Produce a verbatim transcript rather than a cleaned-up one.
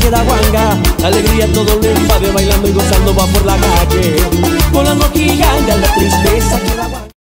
queda guanga. La alegría todo lo invade, bailando y gozando va por la calle. Con las moquillas la tristeza queda guanga.